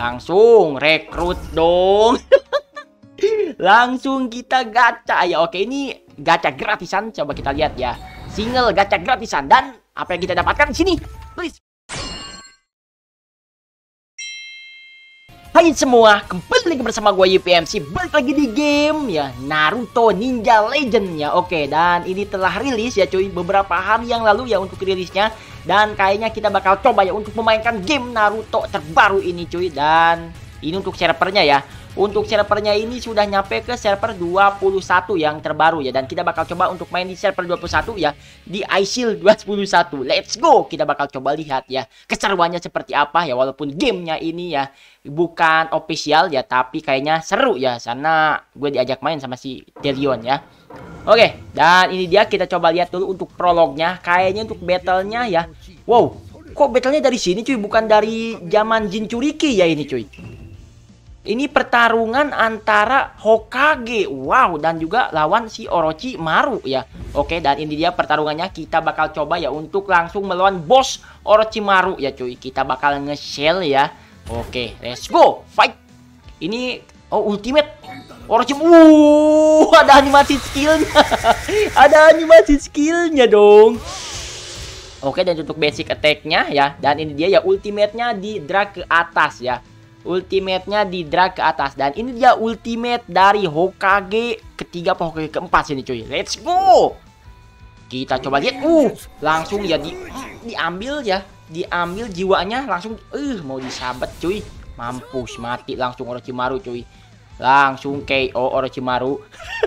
Langsung rekrut dong. Langsung kita gacha ya. Oke, ini gacha gratisan. Coba kita lihat ya. Single gacha gratisan. Dan apa yang kita dapatkan di sini? Please. Hai semua, kembali lagi bersama gue YPMC. Balik lagi di game ya Naruto Ninja Legend ya. Oke, dan ini telah rilis ya cuy, beberapa hari yang lalu ya untuk rilisnya. Dan kayaknya kita bakal coba ya untuk memainkan game Naruto terbaru ini cuy. Dan ini untuk servernya ya. Untuk servernya ini sudah nyampe ke server 21 yang terbaru ya. Dan kita bakal coba untuk main di server 21 ya. Di ISIL 21. Let's go. Kita bakal coba lihat ya keseruannya seperti apa ya. Walaupun gamenya ini ya bukan official ya, tapi kayaknya seru ya. Karena gue diajak main sama si Delion ya. Oke, dan ini dia, kita coba lihat dulu untuk prolognya. Kayaknya untuk battlenya ya. Wow, kok battlenya dari sini cuy, bukan dari zaman Jinchuriki ya ini cuy. Ini pertarungan antara Hokage, wow, dan juga lawan si Orochimaru ya. Oke, dan ini dia pertarungannya. Kita bakal coba ya untuk langsung melawan bos Orochimaru ya cuy. Kita bakal nge-shell ya. Oke, let's go, fight. Ini, oh, ultimate Orochimaru. Ada animasi skillnya. Ada animasi skillnya dong. Oke, dan untuk basic attack-nya ya. Dan ini dia ya, ultimate-nya di drag ke atas ya. Ultimate-nya di drag ke atas. Dan ini dia ultimate dari Hokage ketiga atau Hokage keempat sini cuy. Let's go. Kita coba lihat. Langsung ya diambil ya. Diambil jiwanya langsung. Mau disabet cuy. Mampus, mati langsung Orochimaru cuy. Langsung KO Orochimaru.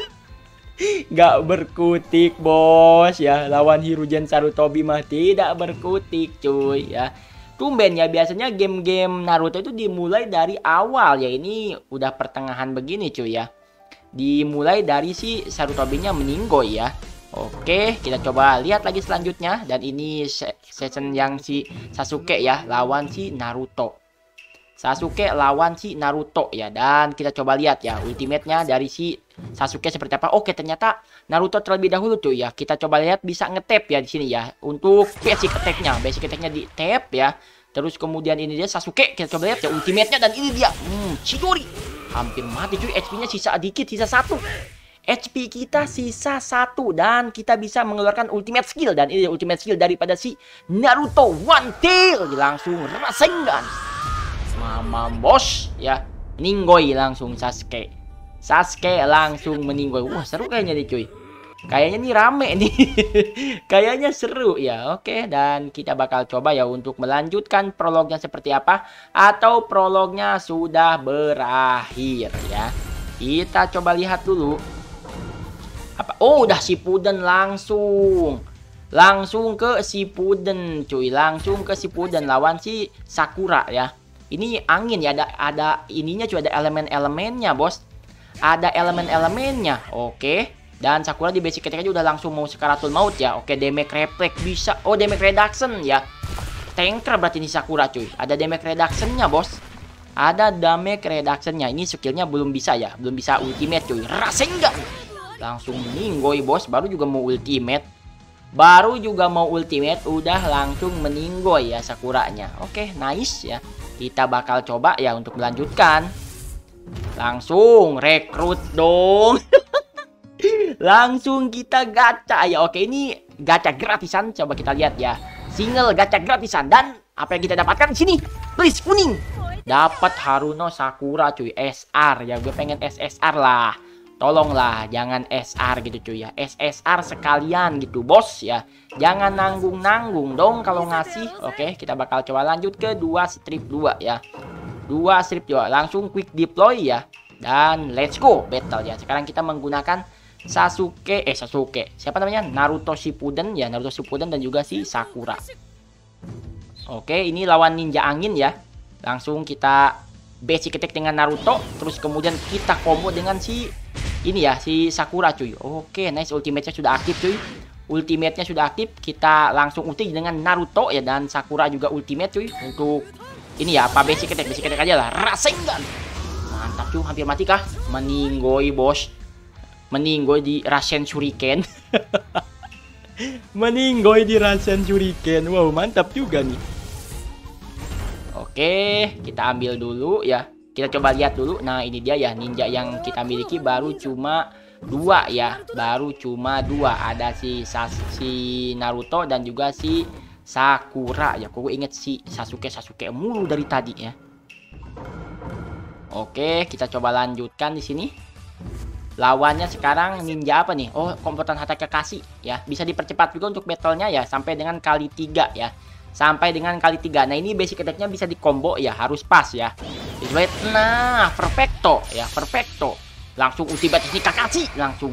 Gak berkutik bos ya. Lawan Hiruzen Sarutobi mah tidak berkutik cuy ya. Tumben ya, biasanya game-game Naruto itu dimulai dari awal ya. Ini udah pertengahan begini cuy ya. Dimulai dari si Sarutobinya meninggoy ya. Oke, kita coba lihat lagi selanjutnya. Dan ini season yang si Sasuke ya lawan si Naruto. Sasuke lawan si Naruto ya. Dan kita coba lihat ya ultimate-nya dari si Sasuke seperti apa. Oke, ternyata Naruto terlebih dahulu tuh ya. Kita coba lihat, bisa nge-tap ya di sini ya. Untuk basic attack-nya. Basic attack-nya di tap ya. Terus kemudian ini dia Sasuke. Kita coba lihat ya ultimate-nya. Dan ini dia Chidori. Hampir mati cuy. HP-nya sisa dikit, sisa 1. HP kita sisa 1. Dan kita bisa mengeluarkan ultimate skill. Dan ini ultimate skill daripada si Naruto One Tail. Langsung Rasengan. Mama bos ya. Ninggoy langsung Sasuke. Sasuke langsung meninggoy. Wah, seru kayaknya nih cuy. Kayaknya nih rame nih. Kayaknya seru ya. Oke, dan kita bakal coba ya untuk melanjutkan prolognya seperti apa. Atau prolognya sudah berakhir ya. Kita coba lihat dulu. Apa? Oh, udah Shippuden langsung. Langsung ke Shippuden cuy. Langsung ke Shippuden lawan si Sakura ya. Ini angin ya, ada ininya cuy, ada elemen-elemennya bos. Ada elemen-elemennya. Oke. Dan Sakura di basic attack aja udah langsung mau sekaratul maut ya. Oke, damage reflect bisa. Oh, damage reduction ya. Tanker berarti ini Sakura cuy. Ada damage reductionnya bos. Ada damage reductionnya. Ini skillnya belum bisa ya. Belum bisa ultimate cuy. Rasengan. Langsung meninggoy bos. Baru juga mau ultimate. Udah langsung meninggoy ya Sakuranya. Oke, nice ya. Kita bakal coba ya untuk melanjutkan. Langsung rekrut dong. Langsung kita gacha ya. Oke, ini gacha gratisan. Coba kita lihat ya. Single gacha gratisan. Dan apa yang kita dapatkan di sini? Please, kuning. Dapat Haruno Sakura cuy. SR ya. Gue pengen SSR lah. Tolonglah jangan SR gitu cuy ya. SSR sekalian gitu bos ya. Jangan nanggung-nanggung dong kalau ngasih. Oke, kita bakal coba lanjut ke 2 strip 2 ya. 2 strip 2 langsung quick deploy ya. Dan let's go battle ya. Sekarang kita menggunakan Sasuke. Siapa namanya? Naruto Shippuden ya. Naruto Shippuden dan juga si Sakura. Oke, ini lawan ninja angin ya. Langsung kita basic attack dengan Naruto. Terus kemudian kita combo dengan si ini ya, si Sakura cuy. Oke, nice, ultimate-nya sudah aktif cuy. Ultimate-nya sudah aktif. Kita langsung ulti dengan Naruto ya. Dan Sakura juga ultimate cuy. Untuk ini ya, apa basic attack? Basic attack aja lah. Rasengan. Mantap cuy, hampir mati kah? Meninggoy bos. Meninggoy di Rasen Shuriken. Meninggoy di Rasen Shuriken. Wow, mantap juga nih. Oke, kita ambil dulu ya. Kita coba lihat dulu. Nah, ini dia ya, ninja yang kita miliki baru cuma 2 ya. Baru cuma 2. Ada si Naruto dan juga si Sakura ya. Kok gue inget si Sasuke mulu dari tadi ya. Oke, kita coba lanjutkan di sini. Lawannya sekarang ninja apa nih? Oh, kompotan Hatake Kakashi ya. Bisa dipercepat juga untuk battlenya ya, sampai dengan kali 3 ya. Sampai dengan kali 3. Nah, ini basic attack-nya bisa di combo ya, harus pas ya. Nah, perfecto ya, perfecto. Langsung ultimate ini Kakashi langsung.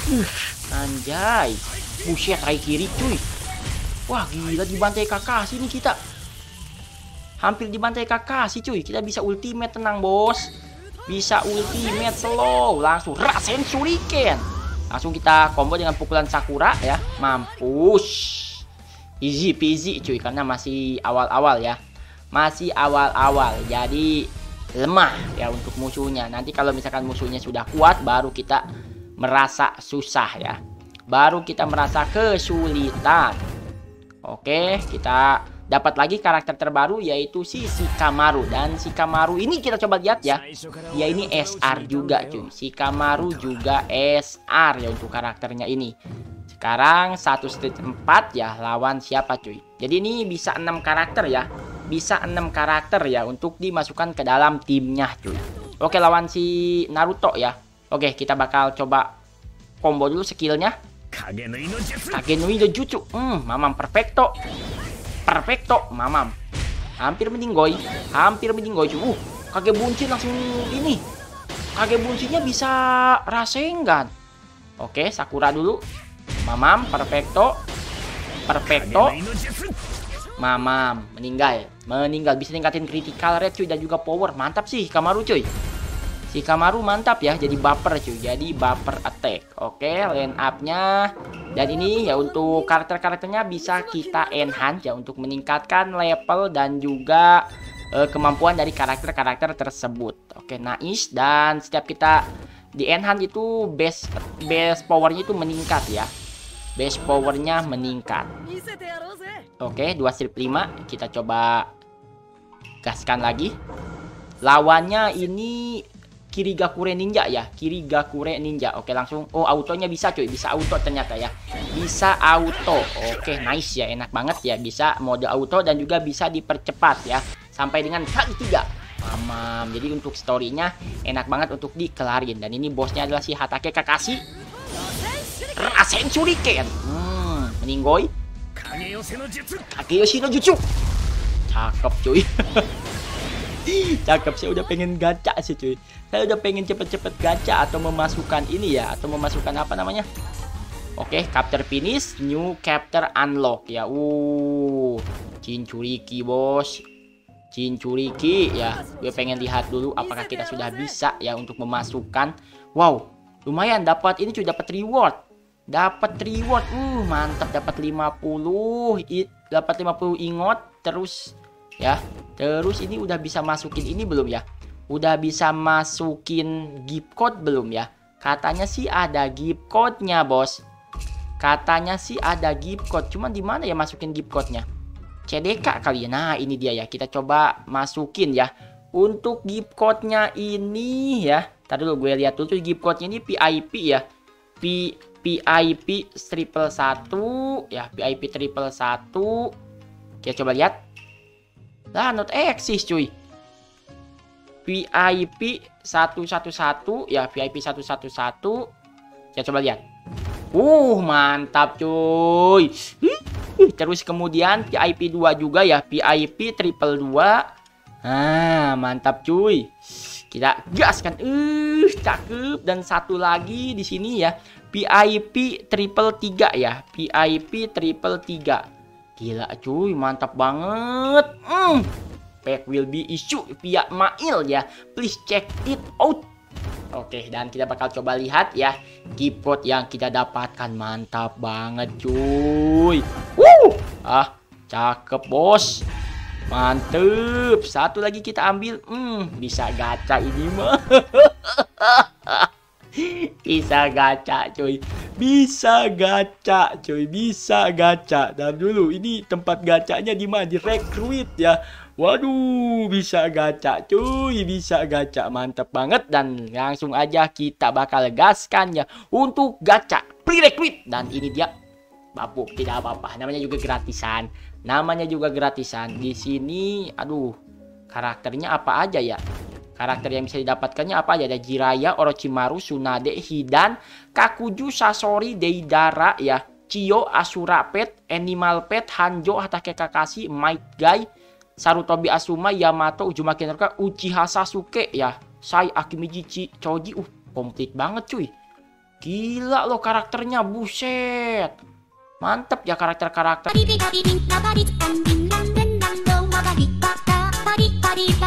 Anjay. Buset, kaki kiri cuy. Wah, gila dibantai Kakashi nih kita. Hampir dibantai Kakashi cuy. Kita bisa ultimate, tenang bos. Bisa ultimate slow. Langsung Rasen Shuriken. Langsung kita combo dengan pukulan Sakura ya. Mampus. Easy peasy cuy, karena masih awal-awal ya. Masih awal-awal. Jadi lemah ya untuk musuhnya. Nanti kalau misalkan musuhnya sudah kuat, baru kita merasa susah ya. Baru kita merasa kesulitan. Oke, kita dapat lagi karakter terbaru, yaitu si Shikamaru. Dan Shikamaru ini kita coba lihat ya. Dia ini SR juga cuy. Shikamaru juga SR ya untuk karakternya ini. Sekarang 1 street 4 ya, lawan siapa cuy. Jadi ini bisa 6 karakter ya. Bisa 6 karakter ya untuk dimasukkan ke dalam timnya cuy. Oke, lawan si Naruto ya. Oke, kita bakal coba combo dulu skillnya. Kage no Jutsu. Mamam perfecto. Perfecto, mamam. Hampir meninggoy. Hampir meninggoy cuy. Kage buncin langsung ini. Kage buncinya bisa Rasengan. Oke, Sakura dulu. Mamam, perfecto. Perfecto. Mamam, meninggal. Meninggal, bisa ningkatin critical rate cuy, dan juga power. Mantap sih Shikamaru cuy. Shikamaru mantap ya, jadi baper cuy. Jadi baper attack. Oke, line up-nya. Dan ini ya untuk karakter-karakternya bisa kita enhance ya, untuk meningkatkan level dan juga kemampuan dari karakter-karakter tersebut. Oke, nice. Dan setiap kita di enhance itu base powernya itu meningkat ya. Base powernya meningkat. Oke, 2 strip 5. Kita coba gaskan lagi. Lawannya ini Kirigakure Ninja ya. Kirigakure Ninja. Oke, langsung. Oh, autonya bisa cuy. Bisa auto ternyata ya. Bisa auto. Oke, nice ya. Enak banget ya. Bisa mode auto dan juga bisa dipercepat ya. Sampai dengan kali 3. Mamam. Jadi untuk storynya enak banget untuk dikelarin. Dan ini bosnya adalah si Hatake Kakashi. Rasen Shuriken. Meninggoy. Kageyoshi no Jutsu. Cakep cuy. Cakep, saya udah pengen gacha sih cuy. Saya udah pengen cepet-cepet gacha atau memasukkan ini ya, atau memasukkan apa namanya? Oke, chapter finish, new chapter unlock ya. Jinchuriki bos. Jinchuriki ya. Gue pengen lihat dulu apakah kita sudah bisa ya untuk memasukkan. Wow, lumayan dapat ini cuy, dapat reward. Dapat reward. Mantap, dapat 50. Dapat 50 ingot terus ya. Terus ini udah bisa masukin ini belum ya? Udah bisa masukin gift code belum ya? Katanya sih ada gift code-nya, bos. Katanya sih ada gift code. Cuman di mana ya masukin gift code-nya? CDK kali ya. Nah, ini dia ya. Kita coba masukin ya. Untuk gift code-nya ini ya. Tadi dulu gue lihat dulu tuh gift code-nya ini VIP ya. VIP 111 ya. VIP 111. Kita coba lihat. Lah, not eksis cuy. VIP 111 ya, VIP 111. Kita coba lihat. Mantap cuy. Terus kemudian VIP 2 juga ya, VIP 222. Mantap cuy. Kita gaskan. Cakep. Dan satu lagi di sini ya, VIP 333 ya, VIP 333. Gila cuy, mantap banget. Pack will be issued via mail ya. Please check it out. Oke, dan kita bakal coba lihat ya gift code yang kita dapatkan. Mantap banget cuy. Cakep bos. Mantep. Satu lagi kita ambil. Bisa gacha ini mah. Bisa gacha cuy. Bisa gacha cuy. Bisa gacha. Dan dulu ini tempat gacanya di mana? Di Recruit ya. Waduh, bisa gacha cuy, bisa gacha. Mantap banget. Dan langsung aja kita bakal gaskan ya untuk gacha pre-recruit. Dan ini dia, bapuk, tidak apa-apa. Namanya juga gratisan. Namanya juga gratisan. Di sini, aduh, karakternya apa aja ya? Karakter yang bisa didapatkannya apa aja? Ada Jiraiya, Orochimaru, Tsunade, Hidan, Kakuju, Sasori, Deidara ya. Chiyo, Asura Pet, Animal Pet, Hanjo, Hatake Kakashi, Might Guy, Sarutobi Asuma, Yamato, Uzumaki Naruto, Uchiha Sasuke ya, Sai, Akimichi, Choji. Komplit banget cuy. Gila loh karakternya, buset. Mantep ya karakter-karakter.